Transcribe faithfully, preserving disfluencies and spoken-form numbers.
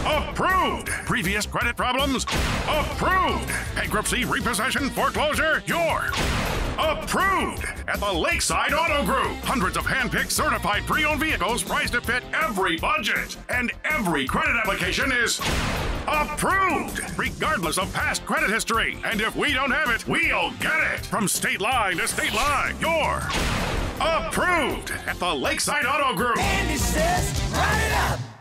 Approved. Previous credit problems? Approved. Bankruptcy, repossession, foreclosure? You're approved at the Lakeside Auto Group. Hundreds of hand-picked certified pre-owned vehicles priced to fit every budget. And every credit application is approved, regardless of past credit history. And if we don't have it, we'll get it. From state line to state line, you're approved at the Lakeside Auto Group. And it says, run it up.